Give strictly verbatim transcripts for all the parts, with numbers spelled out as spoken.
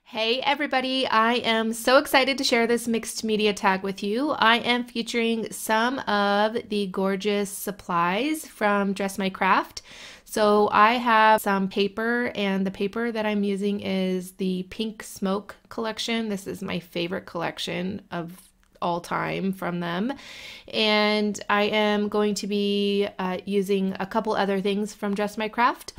Hey everybody, I am so excited to share this mixed media tag with you. I am featuring some of the gorgeous supplies from Dress My Craft. So I have some paper, and the paper that I'm using is the Pink Smoke collection. This is my favorite collection of all time from them. And I am going to be uh, using a couple other things from Dress My Craft.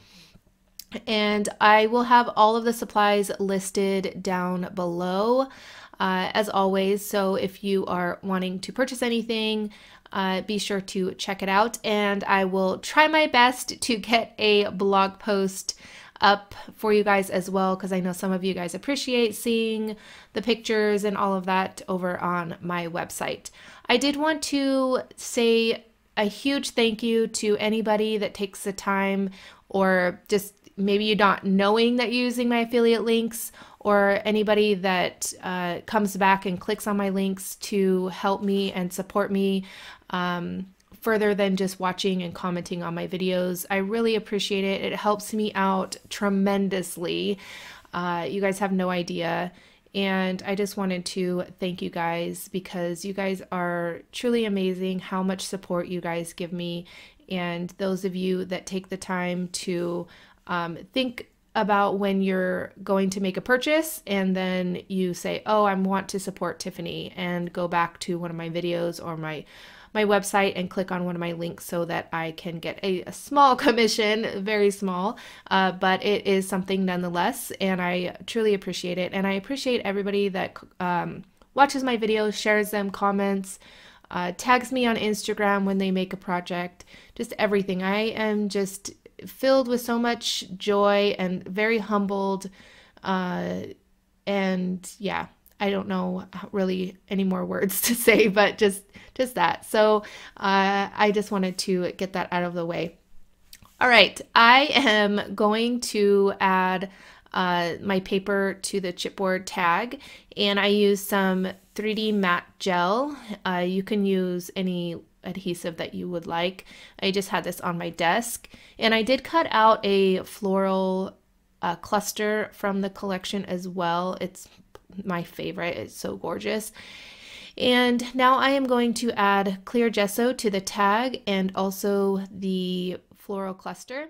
And I will have all of the supplies listed down below, uh, as always. So if you are wanting to purchase anything, uh, be sure to check it out. And I will try my best to get a blog post up for you guys as well, because I know some of you guys appreciate seeing the pictures and all of that over on my website. I did want to say a huge thank you to anybody that takes the time, or just maybe you're not knowing that you're using my affiliate links, or anybody that uh, comes back and clicks on my links to help me and support me um, further than just watching and commenting on my videos. I really appreciate it. It helps me out tremendously. Uh, you guys have no idea. And I just wanted to thank you guys, because you guys are truly amazing, how much support you guys give me. And those of you that take the time to um, think about when you're going to make a purchase, and then you say, oh, I want to support Tiffany, and go back to one of my videos or my my website and click on one of my links so that I can get a, a small commission, very small, uh, but it is something nonetheless, and I truly appreciate it. And I appreciate everybody that um, watches my videos, shares them, comments, uh, tags me on Instagram when they make a project, just everything. I am just filled with so much joy and very humbled, uh, and yeah, I don't know really any more words to say, but just just that. So uh, I just wanted to get that out of the way. All right, I am going to add uh, my paper to the chipboard tag, and I use some three D matte gel. Uh, you can use any adhesive that you would like. I just had this on my desk, and I did cut out a floral uh, cluster from the collection as well. It's my favorite. It's so gorgeous. And now I am going to add clear gesso to the tag and also the floral cluster.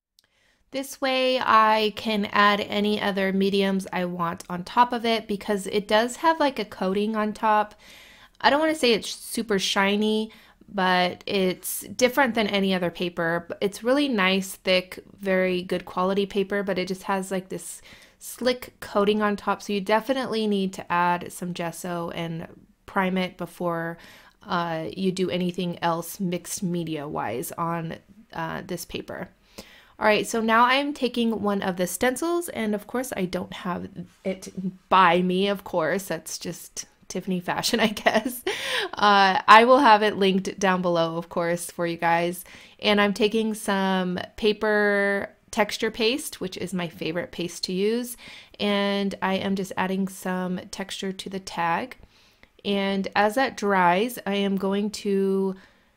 This way I can add any other mediums I want on top of it, because it does have like a coating on top. I don't want to say it's super shiny, but it's different than any other paper. It's really nice, thick, very good quality paper, but it just has like this slick coating on top. So you definitely need to add some gesso and prime it before uh, you do anything else mixed media wise on uh, this paper. All right, so now I'm taking one of the stencils, and of course I don't have it by me, of course, that's just Tiffany fashion, I guess. Uh, I will have it linked down below, of course, for you guys. And I'm taking some paper texture paste, which is my favorite paste to use. And I am just adding some texture to the tag. And as that dries, I am going to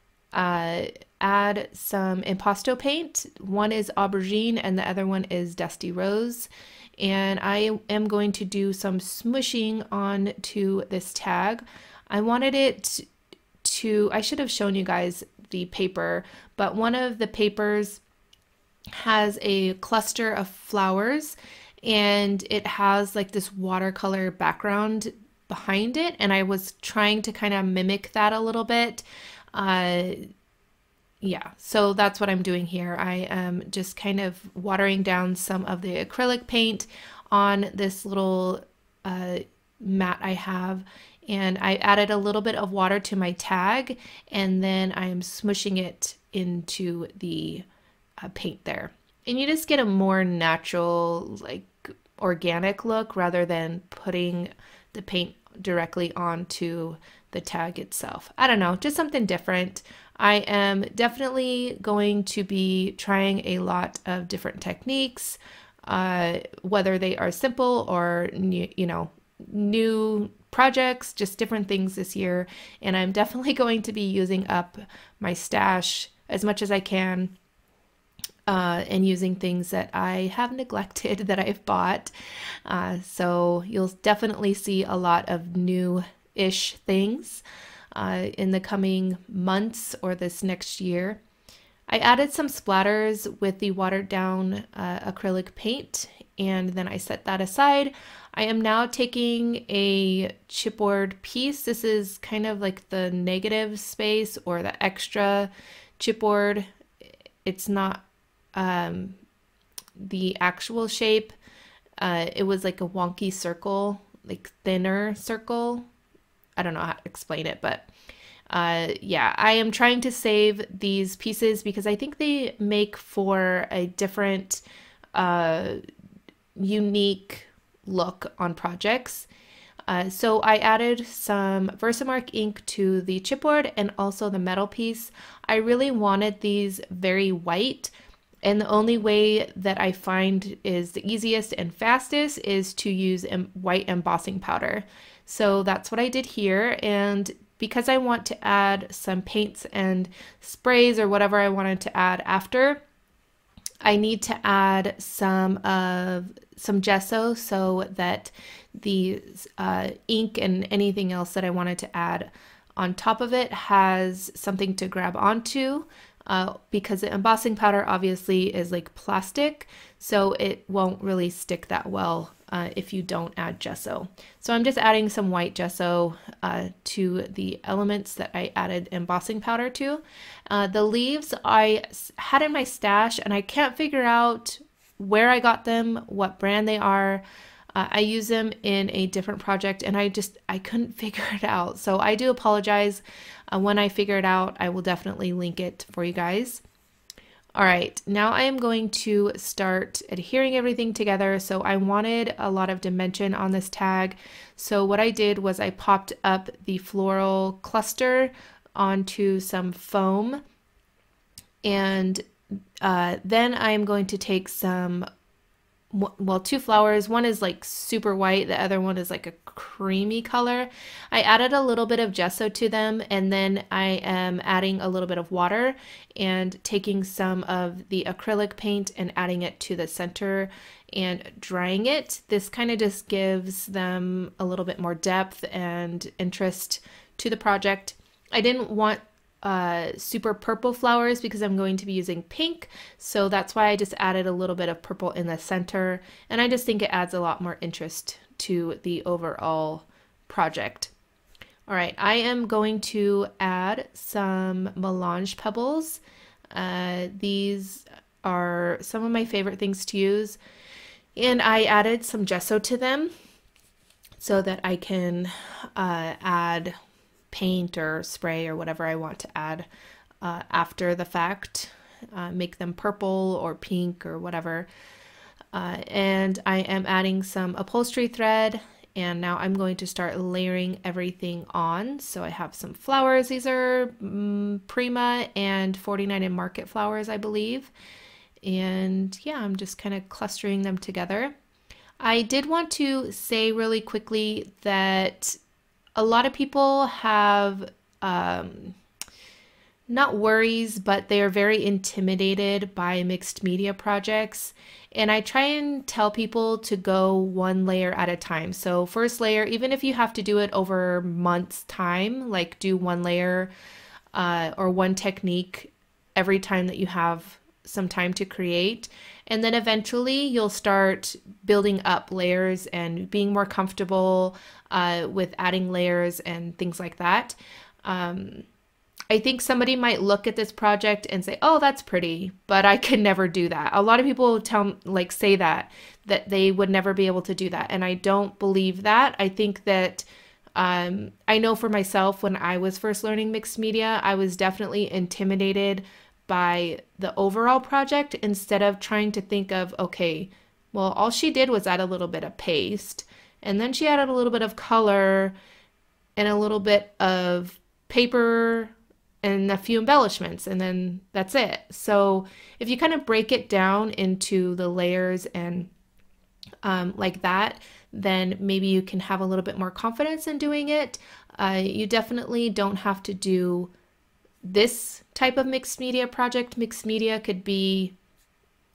uh, add some impasto paint. One is aubergine and the other one is dusty rose. And I am going to do some smushing onto this tag. I wanted it to, I should have shown you guys the paper, but one of the papers has a cluster of flowers, and it has like this watercolor background behind it, and I was trying to kind of mimic that a little bit. Uh, Yeah, so that's what I'm doing here. I am just kind of watering down some of the acrylic paint on this little uh, mat I have, and I added a little bit of water to my tag, and then I'm smushing it into the uh, paint there. And you just get a more natural, like organic look rather than putting the paint directly onto the tag itself. I don't know, just something different. I am definitely going to be trying a lot of different techniques, uh, whether they are simple or new, you know, new projects, just different things this year. And I'm definitely going to be using up my stash as much as I can uh, and using things that I have neglected that I've bought. Uh, so you'll definitely see a lot of new-ish things uh, in the coming months or this next year. I added some splatters with the watered down uh, acrylic paint, and then I set that aside. I am now taking a chipboard piece. This is kind of like the negative space or the extra chipboard. It's not um, the actual shape. Uh, it was like a wonky circle, like thinner circle. I don't know how to explain it, but uh, yeah, I am trying to save these pieces because I think they make for a different, uh, unique look on projects. Uh, so I added some Versamark ink to the chipboard and also the metal piece. I really wanted these very white, and the only way that I find is the easiest and fastest is to use em white embossing powder. So that's what I did here, and because I want to add some paints and sprays or whatever I wanted to add after, I need to add some of some gesso so that the uh, ink and anything else that I wanted to add on top of it has something to grab onto, uh, because the embossing powder obviously is like plastic, so it won't really stick that well uh, if you don't add gesso. So I'm just adding some white gesso uh, to the elements that I added embossing powder to. Uh, the leaves I had in my stash and I can't figure out where I got them, what brand they are. Uh, I use them in a different project and I just, I couldn't figure it out. So I do apologize. Uh, when I figure it out, I will definitely link it for you guys. All right, now I am going to start adhering everything together. So I wanted a lot of dimension on this tag. So what I did was I popped up the floral cluster onto some foam, and uh, then I'm going to take some, well, two flowers. One is like super white, the other one is like a creamy color. I added a little bit of gesso to them, and then I am adding a little bit of water and taking some of the acrylic paint and adding it to the center and drying it. This kind of just gives them a little bit more depth and interest to the project. I didn't want uh, super purple flowers because I'm going to be using pink, so that's why I just added a little bit of purple in the center, and I just think it adds a lot more interest to the overall project. All right, I am going to add some melange pebbles. Uh, these are some of my favorite things to use, and I added some gesso to them so that I can uh, add paint or spray or whatever I want to add uh, after the fact, uh, make them purple or pink or whatever. Uh, and I am adding some upholstery thread, and now I'm going to start layering everything on. So I have some flowers. These are um, Prima and forty-nine and Market flowers, I believe. And yeah, I'm just kind of clustering them together. I did want to say really quickly that a lot of people have um, not worries, but they are very intimidated by mixed media projects. And I try and tell people to go one layer at a time. So first layer, even if you have to do it over months time, like do one layer uh, or one technique every time that you have some time to create. And then eventually you'll start building up layers and being more comfortable uh, with adding layers and things like that. Um, I think somebody might look at this project and say, oh, that's pretty, but I could never do that. A lot of people tell, like say that, that they would never be able to do that. And I don't believe that. I think that um, I know for myself, when I was first learning mixed media, I was definitely intimidated by the overall project instead of trying to think of, okay, well, all she did was add a little bit of paste, and then she added a little bit of color and a little bit of paper and a few embellishments, and then that's it. So if you kind of break it down into the layers and um, like that, then maybe you can have a little bit more confidence in doing it. Uh, you definitely don't have to do this type of mixed media project. Mixed media could be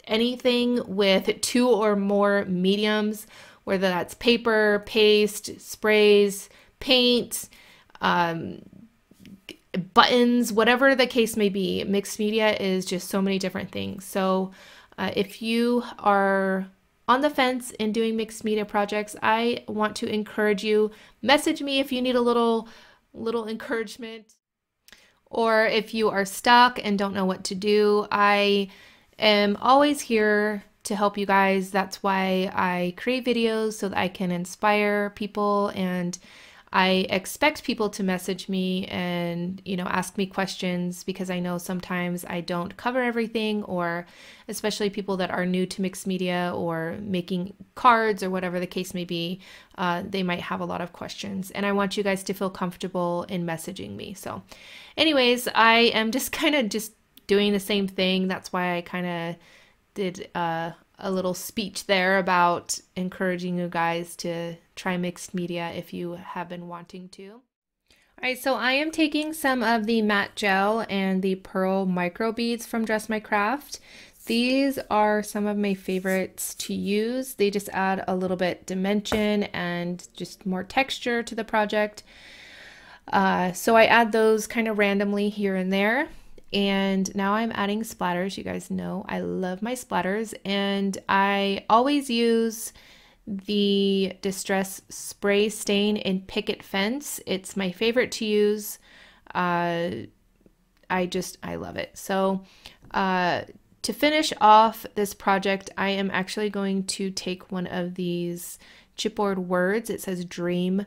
anything with two or more mediums, whether that's paper, paste, sprays, paint, um, buttons, whatever the case may be. Mixed media is just so many different things. So uh, if you are on the fence in doing mixed media projects, I want to encourage you. Message me if you need a little little encouragement, or if you are stuck and don't know what to do. I am always here to help you guys. That's why I create videos, so that I can inspire people, and I expect people to message me and, you know, ask me questions, because I know sometimes I don't cover everything, or especially people that are new to mixed media or making cards or whatever the case may be, uh, they might have a lot of questions, and I want you guys to feel comfortable in messaging me. So anyways, I am just kind of just doing the same thing. That's why I kind of did uh, a little speech there about encouraging you guys to try mixed media if you have been wanting to. All right, so I am taking some of the matte gel and the pearl micro beads from Dress My Craft. These are some of my favorites to use. They just add a little bit dimension and just more texture to the project. Uh, so I add those kind of randomly here and there. And now I'm adding splatters. You guys know I love my splatters, and I always use the Distress Spray Stain in Picket Fence. It's my favorite to use. Uh, I just, I love it. So uh, to finish off this project, I am actually going to take one of these chipboard words. It says dream,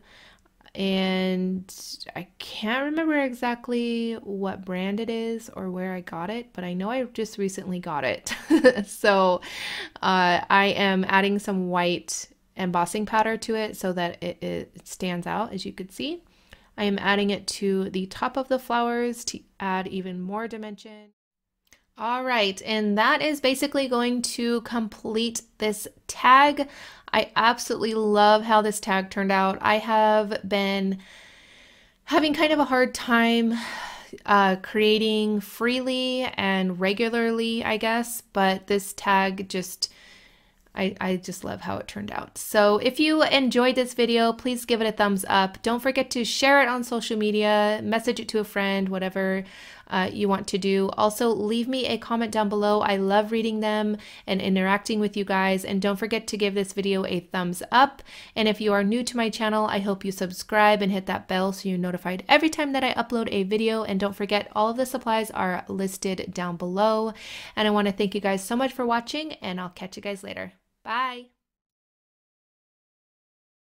and I can't remember exactly what brand it is or where I got it, but I know I just recently got it. So uh, I am adding some white embossing powder to it so that it, it stands out, as you could see. I am adding it to the top of the flowers to add even more dimension. All right, and that is basically going to complete this tag. I absolutely love how this tag turned out. I have been having kind of a hard time uh, creating freely and regularly, I guess, but this tag just, I, I just love how it turned out. So if you enjoyed this video, please give it a thumbs up. Don't forget to share it on social media, message it to a friend, whatever uh, you want to do. Also, leave me a comment down below. I love reading them and interacting with you guys. And don't forget to give this video a thumbs up. And if you are new to my channel, I hope you subscribe and hit that bell so you're notified every time that I upload a video. And don't forget, all of the supplies are listed down below. And I want to thank you guys so much for watching, and I'll catch you guys later. Bye.